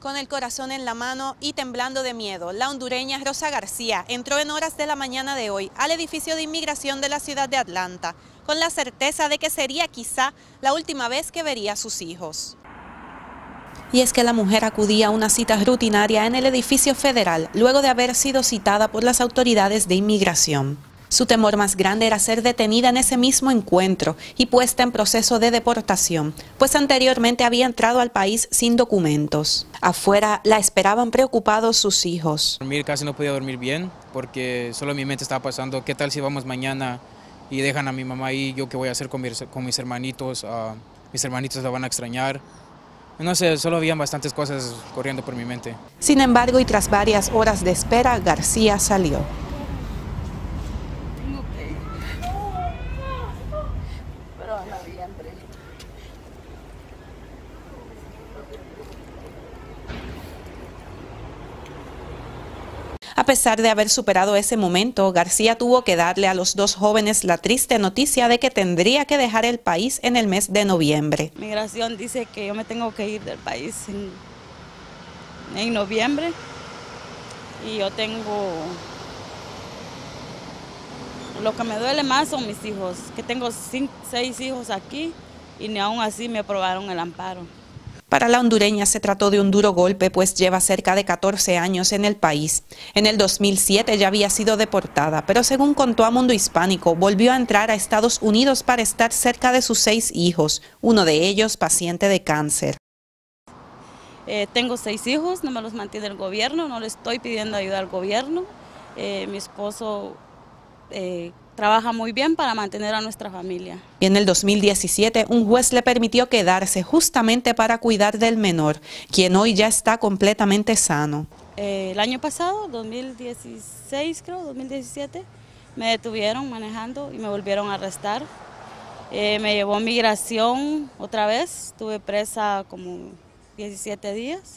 Con el corazón en la mano y temblando de miedo, la hondureña Rosa García entró en horas de la mañana de hoy al edificio de inmigración de la ciudad de Atlanta, con la certeza de que sería quizá la última vez que vería a sus hijos. Y es que la mujer acudía a una cita rutinaria en el edificio federal luego de haber sido citada por las autoridades de inmigración. Su temor más grande era ser detenida en ese mismo encuentro y puesta en proceso de deportación, pues anteriormente había entrado al país sin documentos. Afuera la esperaban preocupados sus hijos. Casi no podía dormir bien porque solo en mi mente estaba pasando, ¿qué tal si vamos mañana y dejan a mi mamá ahí? ¿Yo qué voy a hacer con mis hermanitos? Mis hermanitos la van a extrañar. No sé, solo habían bastantes cosas corriendo por mi mente. Sin embargo, y tras varias horas de espera, García salió. A pesar de haber superado ese momento, García tuvo que darle a los dos jóvenes la triste noticia de que tendría que dejar el país en el mes de noviembre. Migración dice que yo me tengo que ir del país en noviembre y yo tengo... Lo que me duele más son mis hijos, que tengo 6 hijos aquí y ni aún así me aprobaron el amparo. Para la hondureña se trató de un duro golpe, pues lleva cerca de 14 años en el país. En el 2007 ya había sido deportada, pero según contó a Mundo Hispánico, volvió a entrar a Estados Unidos para estar cerca de sus 6 hijos, uno de ellos paciente de cáncer. Tengo 6 hijos, no me los mantiene el gobierno, no le estoy pidiendo ayuda al gobierno. Mi esposo trabaja muy bien para mantener a nuestra familia. Y en el 2017 un juez le permitió quedarse justamente para cuidar del menor, quien hoy ya está completamente sano. El año pasado, 2016 creo, 2017, me detuvieron manejando y me volvieron a arrestar. Me llevó migración otra vez, estuve presa como 17 días.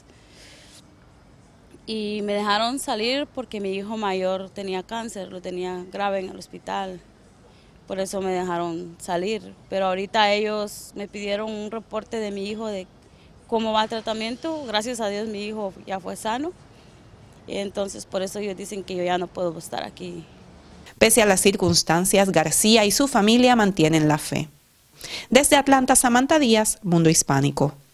Y me dejaron salir porque mi hijo mayor tenía cáncer, lo tenía grave en el hospital. Por eso me dejaron salir. Pero ahorita ellos me pidieron un reporte de mi hijo de cómo va el tratamiento. Gracias a Dios mi hijo ya fue sano. Y entonces por eso ellos dicen que yo ya no puedo estar aquí. Pese a las circunstancias, García y su familia mantienen la fe. Desde Atlanta, Samantha Díaz, Mundo Hispánico.